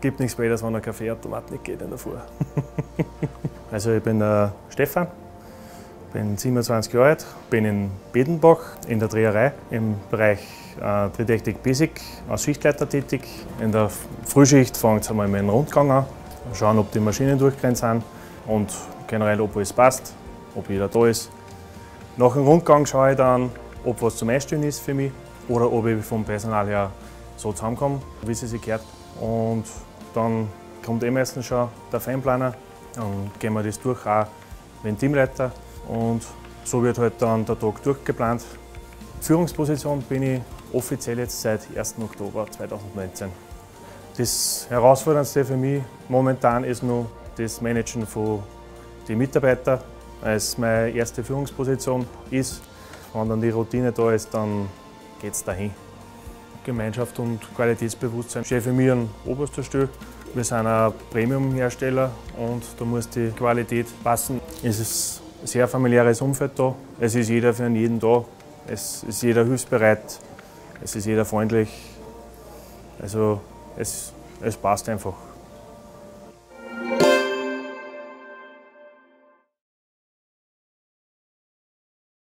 gibt nichts Besseres, wenn ein Kaffeeautomat nicht geht in der Früh. Also ich bin der Stefan, bin 27 Jahre alt, bin in Bedenbach in der Dreherei im Bereich Drehtechnik Basic als Schichtleiter tätig. In der Frühschicht fängt es einmal mit dem Rundgang an, schauen, ob die Maschinen durchgerannt sind und generell, ob alles passt, ob jeder da ist. Nach dem Rundgang schaue ich dann, ob was zum Einstellen ist für mich oder ob ich vom Personal her so zusammenkomme, wie es sich gehört. Und dann kommt meistens schon der Feinplaner und gehen wir das durch, auch mit dem Teamleiter. Und so wird halt dann der Tag durchgeplant. Führungsposition bin ich offiziell jetzt seit 1. Oktober 2019. Das Herausforderndste für mich momentan ist noch das Managen von den Mitarbeitern, weil es meine erste Führungsposition ist. Wenn dann die Routine da ist, dann geht es dahin. Gemeinschaft und Qualitätsbewusstsein stehen für mich an oberster Stelle. Wir sind ein Premium-Hersteller und da muss die Qualität passen. Es ist ein sehr familiäres Umfeld da. Es ist jeder für jeden da. Es ist jeder hilfsbereit. Es ist jeder freundlich. Also es passt einfach.